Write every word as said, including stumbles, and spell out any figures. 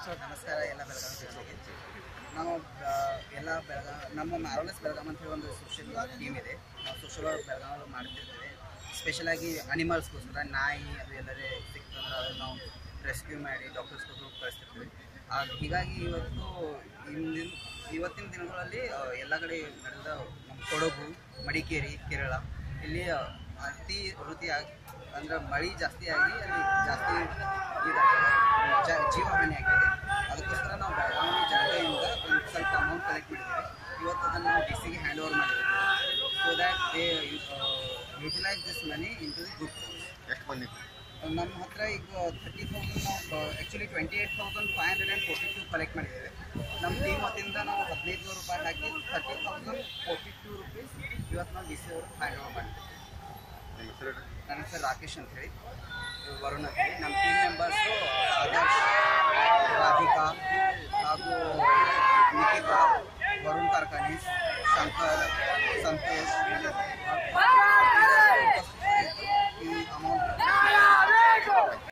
ನಮಸ್ಕಾರ ಎಲ್ಲ ಬೆಳಗಾವಿ ಜನರಿಗೆ. ನಾವು ಎಲ್ಲ ಬೆಳಗಾವಿ ನಮ್ಮ ಮ್ಯಾರೋಲೆಸ್ ಬೆಳಗಾವಿ ಅಂತ ಹೇಳಿ ಒಂದು ಸೋಷಿಯಲ್ ಟೀಮ್ ಇದೆ. ನಾವು ಸೋಷಿಯಲ್ ವರ್ಕ್ ಬೆಳಗಾವಿ ಮಾಡ್ತಿರ್ತೇವೆ. ಸ್ಪೆಷಲಾಗಿ ಅನಿಮಲ್ಸ್ಗೋಸ್ಕರ ನಾಯಿ ಅದು ಎಲ್ಲರೇ ಸಿಕ್ತಂದ್ರೆ ಅದನ್ನು ನಾವು ರೆಸ್ಕ್ಯೂ ಮಾಡಿ ಡಾಕ್ಟರ್ಸ್ಗೋಸ್ಕರ ಕಳಿಸ್ತಿರ್ತೀವಿ. ಅದು ಹೀಗಾಗಿ ಇವತ್ತು ಇಂದಿನ ಇವತ್ತಿನ ದಿನಗಳಲ್ಲಿ ಎಲ್ಲ ಕಡೆ ನಡೆದ ನಮ್ಮ ಕೊಡಗು, ಮಡಿಕೇರಿ, ಕೇರಳ ಇಲ್ಲಿ ಅತಿ ವೃದ್ಧಿಯಾಗಿ ಅಂದರೆ ಮಳೆ ಜಾಸ್ತಿ ಆಗಿ ಅಲ್ಲಿ ಜಾಸ್ತಿ ಇದಾಗಿದೆ, ಜೀವಹಾನಿ ಆಗಿದೆ. ಅದಕ್ಕೋಸ್ಕರ ನಾವು ಬೆಳಗಾವಿ ಜನತೆಯಿಂದ ಒಂದು ಸ್ವಲ್ಪ ಅಮೌಂಟ್ ಕಲೆಕ್ಟ್ ಮಾಡಿದ್ದೀವಿ. ಇವತ್ತು ಅದನ್ನು ನಾವು ಡಿ ಸಿಗೆ ಹ್ಯಾಂಡ್ ಓವರ್ ಮಾಡಿದ್ದೀವಿ. So that they utilise this money in to the good cause. ಎಷ್ಟು ಬಂದಿತ್ತು ನಮ್ಮ ಹತ್ರ ಈಗ ಥರ್ಟಿ ತೌಸಂಡ್ ನಾವು actually twenty eight thousand five hundred and forty two collect ಮಾಡಿದ್ದೇವೆ. ನಮ್ಮ ಟೀಮ್ ವತಿಯಿಂದ ನಾವು ಹದಿನೈದು ನೂರು ರೂಪಾಯಿ ಹಾಕಿ thirty thousand forty two rupees ಇವತ್ತು ನಾವು ಡಿ ಸಿ ಅವರು ಹ್ಯಾಂಡ್ ಓವರ್ ಮಾಡಿದ್ದೇವೆ. ನನ್ನ ಹೆಸರು ರಾಕೇಶ್ ಅಂತ ಹೇಳಿ, ವರುಣ್ ಅಂತ ಹೇಳಿ. ನಮ್ಮ ಟೀಮ್ ಮೆಂಬರ್ಸು ಆದರ್ಶ್, ರಾಧಿಕಾ ಹಾಗೂ ನಿಖಿತಾ, ವರುಣ್ ಕಾರ್ಖಾನಿಸ್, ಶಂಕರ್, ಸಂತೋಷ್